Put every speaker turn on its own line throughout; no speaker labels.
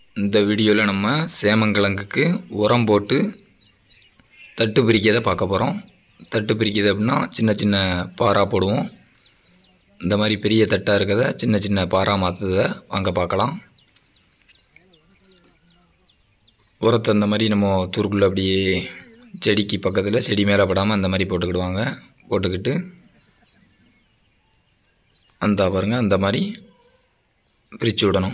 இந்த வீடியோவில் நம்ம சேமங்கிழங்குக்கு உரம் போட்டு தட்டு பிரிக்கிறதை பார்க்க போகிறோம். தட்டு பிரிக்கிறது அப்படின்னா சின்ன சின்ன பாரா போடுவோம். இந்த மாதிரி பெரிய தட்டாக இருக்கிறத சின்ன சின்ன பாரா மாற்றுறதை வாங்க பார்க்கலாம். உரத்தை இந்த மாதிரி நம்ம தூருக்குள்ளே அப்படியே செடிக்கு பக்கத்தில் செடி மேலே படாமல் அந்த மாதிரி போட்டுக்கிடுவாங்க. போட்டுக்கிட்டு அந்த பாருங்கள் அந்த மாதிரி பிரித்து விடணும்.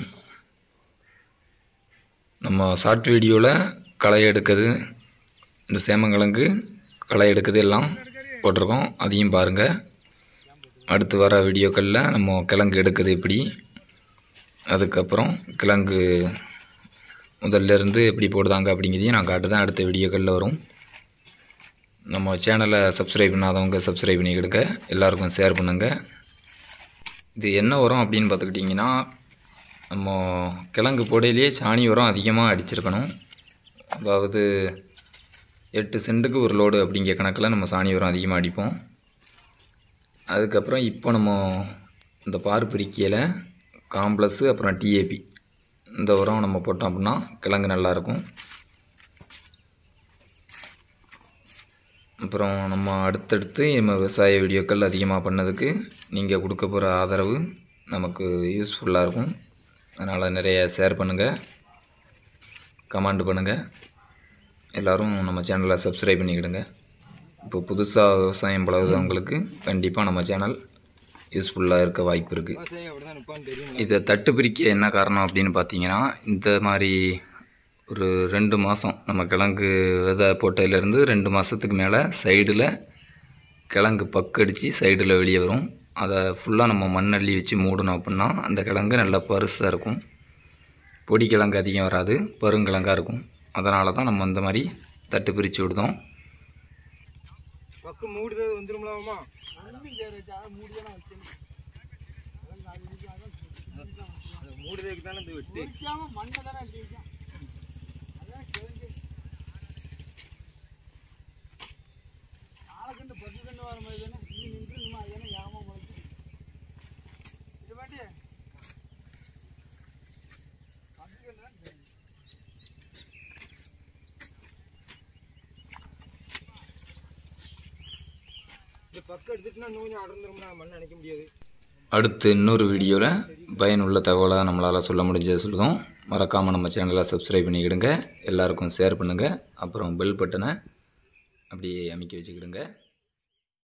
நம்ம ஷார்ட் வீடியோவில் களை எடுக்கிறது, இந்த சேமங்கிழங்கு களை எடுக்கிறது எல்லாம் போட்டிருக்கோம், அதையும் பாருங்கள். அடுத்து வர வீடியோக்களில் நம்ம கிழங்கு எடுக்குது எப்படி, அதுக்கப்புறம் கிழங்கு முதல்லேருந்து எப்படி போடுதாங்க அப்படிங்கிறதையும் நான் காட்டுதான் அடுத்த வீடியோக்களில் வரும். நம்ம சேனலை சப்ஸ்கிரைப் பண்ணாதவங்க சப்ஸ்கிரைப் பண்ணிக்கிடுங்க, எல்லாருக்கும் ஷேர் பண்ணுங்கள். இது என்ன உரம் அப்படின்னு பார்த்துக்கிட்டிங்கன்னா, நம்ம கிழங்கு போடையிலேயே சாணி உரம் அதிகமாக அடிச்சிருக்கணும். அதாவது 8 சென்ட்டுக்கு ஒரு லோடு அப்படிங்கிற கணக்கில் நம்ம சாணி உரம் அதிகமாக அடிப்போம். அதுக்கப்புறம் இப்போ நம்ம இந்த பார் பிரிக்கையில் காம்ப்ளஸ்ஸு அப்புறம் டிஏபி இந்த உரம் நம்ம போட்டோம் அப்படின்னா கிழங்கு நல்லாயிருக்கும். அப்புறம் நம்ம அடுத்தடுத்து நம்ம விவசாய வீடியோக்கள் அதிகமாக பண்ணதுக்கு நீங்கள் கொடுக்க போகிற ஆதரவு நமக்கு யூஸ்ஃபுல்லாக இருக்கும். அதனால் நிறைய ஷேர் பண்ணுங்கள், கமெண்ட் பண்ணுங்கள், எல்லோரும் நம்ம சேனலை சப்ஸ்கிரைப் பண்ணிக்கிடுங்க. இப்போ புதுசாக விவசாயம் பழகுறவங்களுக்கு கண்டிப்பாக நம்ம சேனல் யூஸ்ஃபுல்லாக இருக்க வாய்ப்பு இருக்குது. இதை தட்டு பிரிக்க என்ன காரணம் அப்படின்னு பார்த்தீங்கன்னா, இந்த மாதிரி ஒரு 2 மாதம் நம்ம கிழங்கு விதை போட்டதுலேருந்து 2 மாதத்துக்கு மேலே சைடில் கிழங்கு பக்கடித்து சைடில் வெளியே வரும். அதை ஃபுல்லாக நம்ம மண்ணள்ளி வச்சு மூடணும் அப்படின்னா அந்த கிழங்கு நல்லா பருசாக இருக்கும். பொடி கிழங்கு அதிகம் வராது, பருங்கிழங்காக இருக்கும். அதனால தான் நம்ம இந்த மாதிரி தட்டு பிரித்து விடுதோம். அடுத்து இன்னொரு வீடியோவில் பயனுள்ள தகவலை நம்மளால் சொல்ல முடிஞ்சதை சொல்லுதோம். மறக்காமல் நம்ம சேனலை சப்ஸ்கிரைப் பண்ணிக்கிடுங்க, எல்லாருக்கும் ஷேர் பண்ணுங்கள், அப்புறம் பெல் பட்டனை அப்படியே அமைக்க வச்சுக்கிடுங்க.